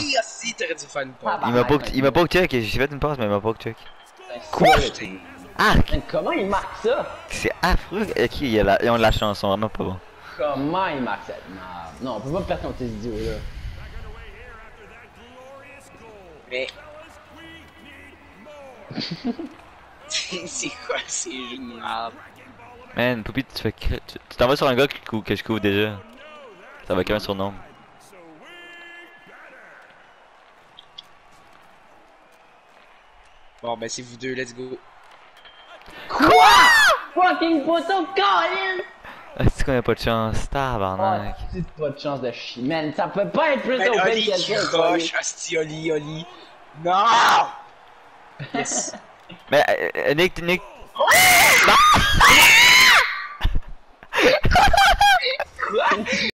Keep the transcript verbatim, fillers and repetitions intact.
Oui, aussi, t'aurais dû faire une passe. Il m'a pas, il m'a pas check, j'ai fait une passe mais il m'a pas check. Quoi? Ah! Mais comment il marque ça? C'est affreux. Ok, il y a la... ils ont de la chance, vraiment pas bon. Comment il marque ça? Non, non, on peut pas perdre contre ces idiots là. Mais... c'est quoi ces jeux de merde? Man, Poupie, tu fais que... Tu t'en vas sur un gars que, que je couvre déjà. Ça va qu'un surnom. Bon, ben c'est vous deux, let's go. Quoi? Fucking poteau, Colin! Ah, c'est qu'on a pas de chance, tabarnak. Oh, c'est pas de chance de chier. Man, ça peut pas être plus Ben, open Oli qui que ça, rush, asti, Oli, Oli. Non! Yes. Mais, euh, Nick, Nick... Quoi?